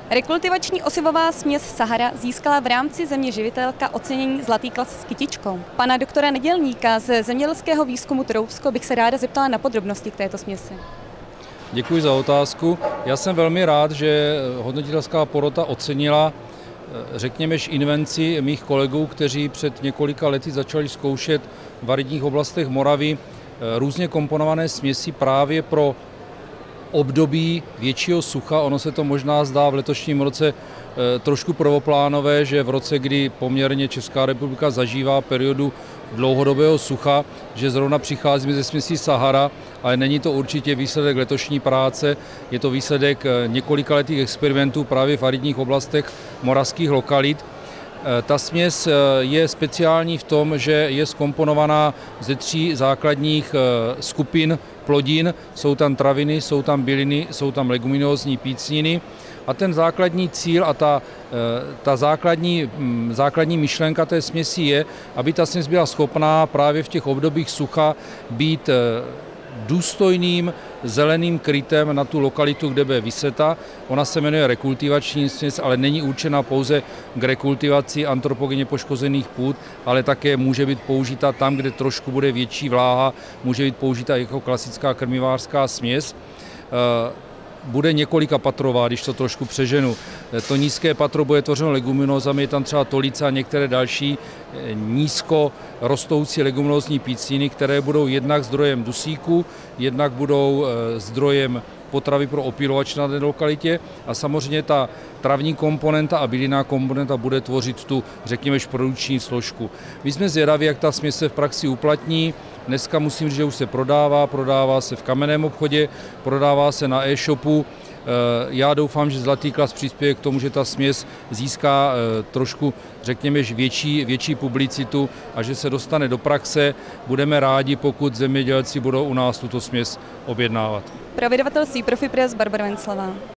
Rekultivační osivová směs Sahara získala v rámci Země živitelka ocenění Zlatý klas s kytičkou. Pana doktora Nedělníka ze Zemědělského výzkumu Troubsko bych se ráda zeptala na podrobnosti k této směsi. Děkuji za otázku. Já jsem velmi rád, že hodnotitelská porota ocenila, řekněme, invenci mých kolegů, kteří před několika lety začali zkoušet v aridních oblastech Moravy různě komponované směsi právě pro období většího sucha. Ono se to možná zdá v letošním roce trošku prvoplánové, že v roce, kdy poměrně Česká republika zažívá periodu dlouhodobého sucha, že zrovna přicházíme ze směsí Sahara, ale není to určitě výsledek letošní práce, je to výsledek několikaletých experimentů právě v aridních oblastech moravských lokalit. Ta směs je speciální v tom, že je zkomponovaná ze 3 základních skupin plodin. Jsou tam traviny, jsou tam byliny, jsou tam leguminózní pícniny. A ten základní cíl a ta základní myšlenka té směsi je, aby ta směs byla schopná právě v těch obdobích sucha být důstojným zeleným krytem na tu lokalitu, kde bude vyseta. Ona se jmenuje rekultivační směs, ale není určena pouze k rekultivaci antropogenně poškozených půd, ale také může být použita tam, kde trošku bude větší vláha, může být použita jako klasická krmivářská směs. Bude několika patrová, když to trošku přeženu. To nízké patro bude tvořeno leguminózami, je tam třeba tolice a některé další nízko rostoucí leguminózní pícniny, které budou jednak zdrojem dusíku, jednak budou zdrojem potravy pro opylovač na té lokalitě a samozřejmě ta travní komponenta a bylinná komponenta bude tvořit tu, řekněme, produkční složku. My jsme zvědaví, jak ta směs se v praxi uplatní. Dneska musím říct, že už se prodává se v kamenném obchodě, prodává se na e-shopu. Já doufám, že Zlatý klas přispěje k tomu, že ta směs získá trošku, řekněme, větší publicitu a že se dostane do praxe. Budeme rádi, pokud zemědělci budou u nás tuto směs objednávat. Pro vydavatelství Profipress Barbara Venclová.